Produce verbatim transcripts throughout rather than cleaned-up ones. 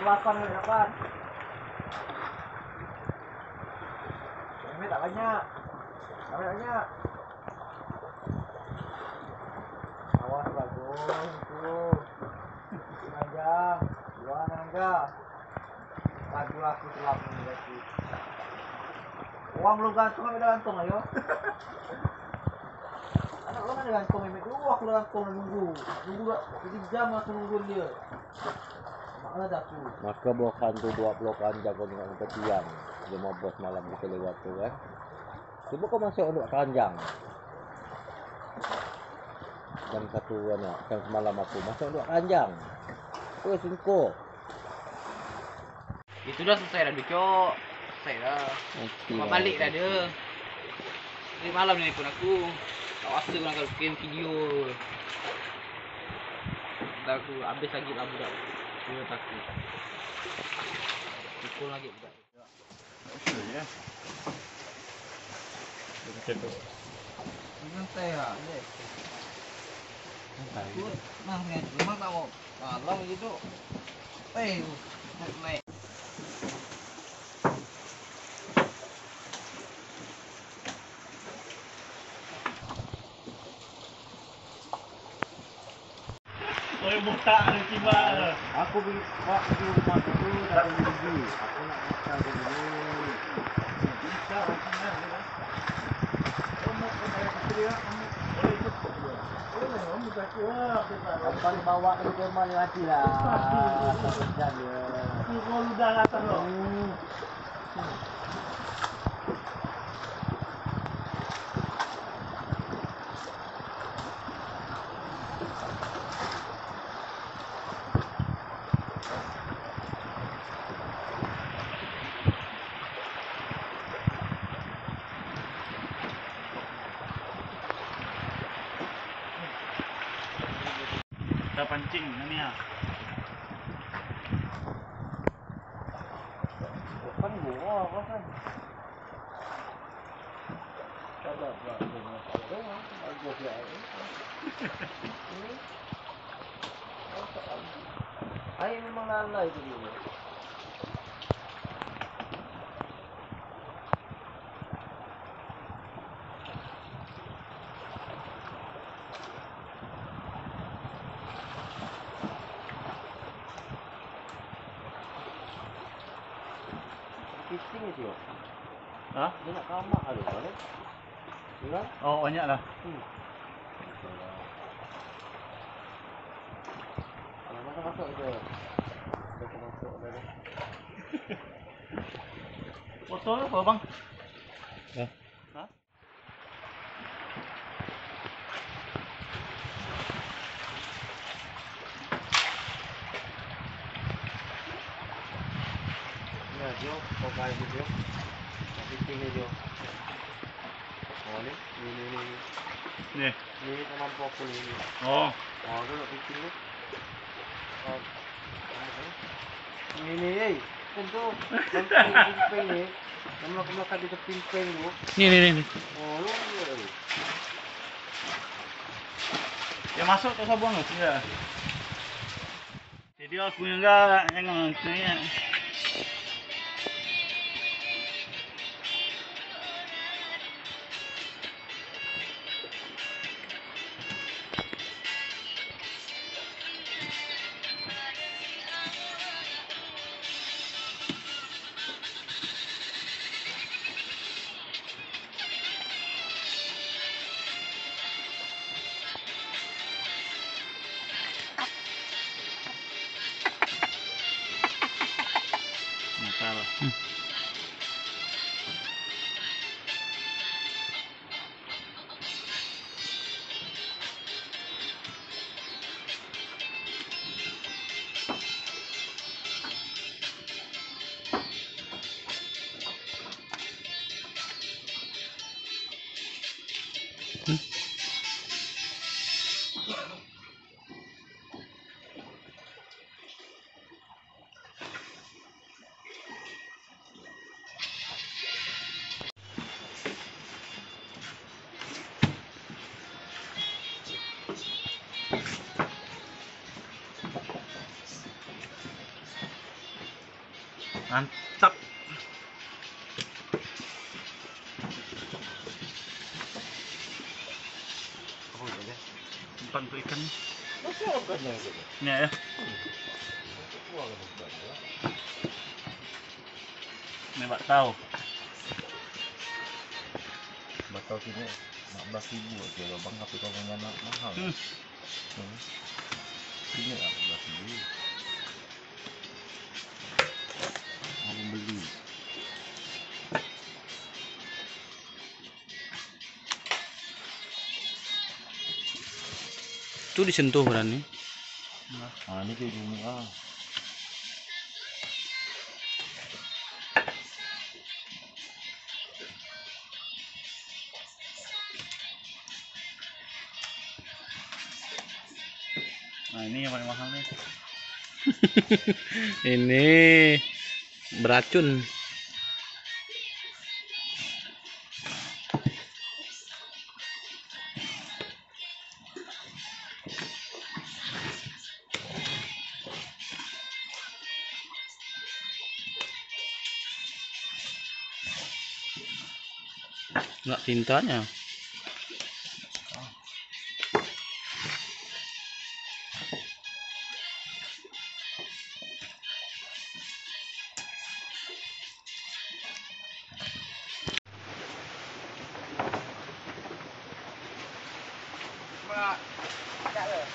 delapan kali delapan. Ini tak banyak. Tak banyak. Awas bagus itu. Panjang. Dua nangga. Lagu aku selap ini lagi. Uang lu gantung ada gantung ayo. Anak lu kan gantung ini. Lu aku gantung nunggu. Nunggu jadi jam aku nunggu dia. Maka blokan tu dua blokan jago dengan ketiang. Lima bos malam kita lewat tu kan. Cuba kau masuk untuk keranjang. Dan satu anak, kan semalam aku masuk untuk keranjang. Oh sungguh. Itu dah selesai dah Cok. Selesai dah. Okay, Mak balik dah dia. Ni malam ni pun aku. Tak rasa kau nak game video. Dah aku habis lagi lah budak. Dia takut. Pukul lagi budak. Betul ya. Betul tu. Santai lah. Santai. Nah, ni memang tak mau. Kalau gitu. Eh, naik. Saya buta ada tiba. Aku pergi buat pergi rumah dulu dah pergi. Aku nak makan dulu. Bisa macam mana? Kamu kena kerja, kamu boleh cukup dia. Oh, kamu tak kuat. Apa ni bawa ke rumah ni mati lah. Kerja dia. Ni kalau dah datang loh. Kita pancing ni ah. Kan gua apa kan? Ada buat dengan kalau aku dia. Ai memang lalai tu dia. Pising itu. Ha? Dia nak kamak ada kan? Ya? Oh, banyak lah. Hmm. Kalau masuk-masuk je. Masuk-masuk dah. Botol apa bang? Ya. Ha? Ya, Jo, kau kaya tu Jo. Tapi tinggal Jo. Oh ni, ni ni ni. Ni. Ni mampu aku ni. Oh. Oh, tu nak pitching tu. Oh. Ni ni, eh. Tentu. Pimpin ni. Kamu nak melakukan di tepi pimpin tu. Ni ni ni. Oh, lu ni. Dia masuk tu sabun tu, tidak. Jadi aku enggak jangan tanya. Masalah. Hmm. Hmm. Mantap. Oh, iya. Umpan tuh ikan. Masih ada bukannya gitu. Ini ya. Wah, bukan ya. Ini Pak tahu. Bakal sini empat belas ribu aja bang, tapi kalau punya anak mahal. Hmm. Hmm. Ini empat belas ribu. Mau beli. Itu disentuh berani. Nah ini tuh ini ah. Nah ini yang paling mahal nih. Ini beracun. Enggak tintanya. Mak, tak le.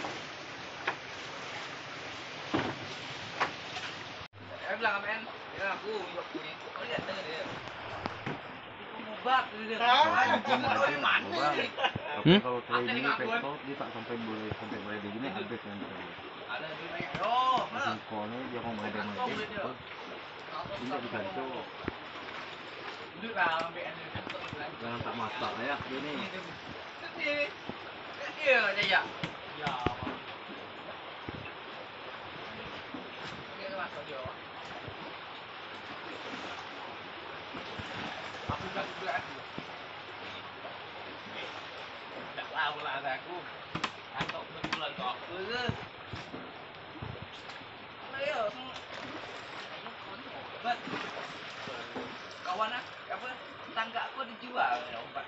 Em bilang apa en? Bilang aku, yuk punya. Kau lihat dengar dia. Itu mubak dia. Anjing dari mana nih? Tapi Hmm? kalau kayak gini pesto dia tak sampai boleh sampai boleh di gini habis kan. Ada di banyak. Oh, Langsung kolnya dia mau main dengan itu. Tidak digantung. Duduk lah ambil en. Jangan tak masak ya gini. Sedih. Dia aja ya. Ya. Dia masuk dia. Aku kan juga aku. Tak tahu lah aku. Atau betulan kok aku ke. Ayo. Bet. Kawan aku apa? Tangga aku dijual ya obat.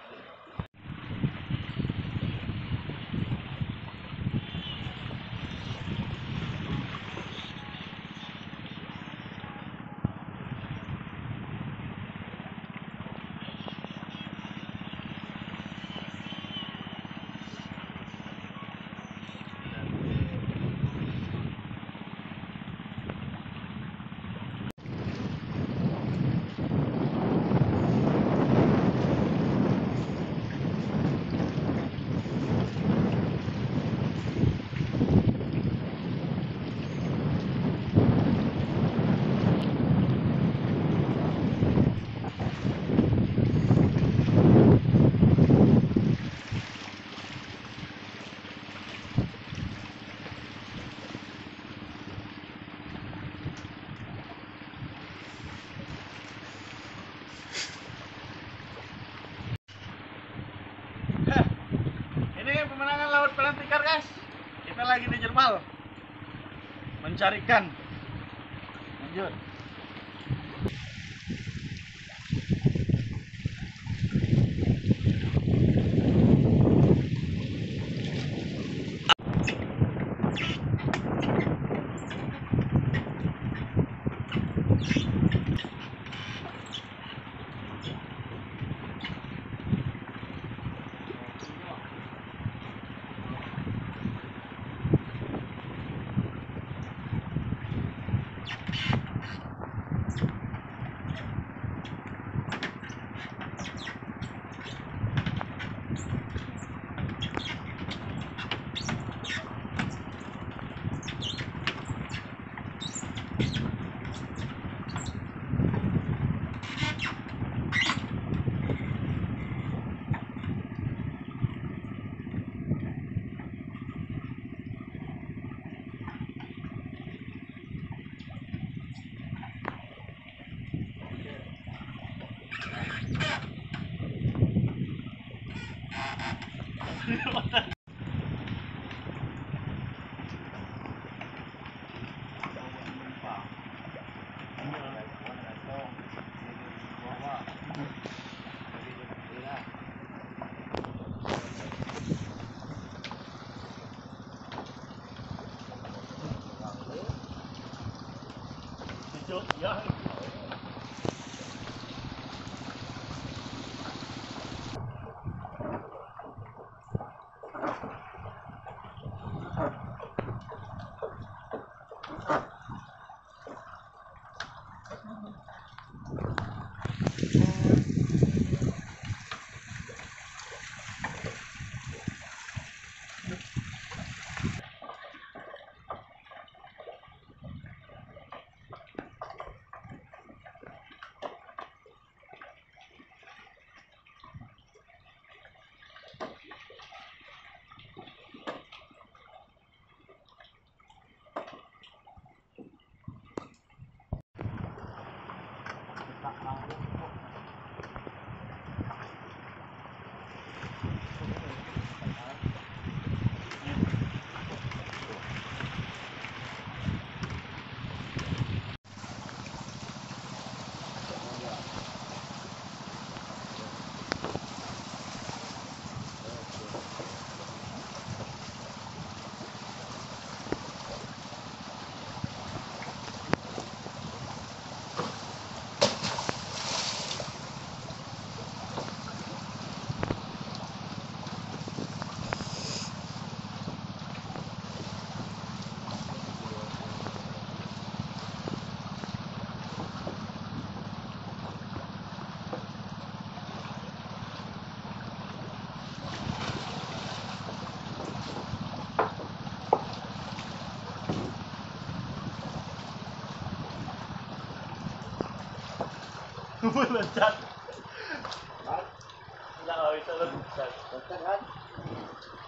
Ini pemandangan laut Padang Tikar guys. Kita lagi di Jermal mencari ikan. Lanjut. Yo, ya. Loncat. Enggak bisa loncat. Loncat kan?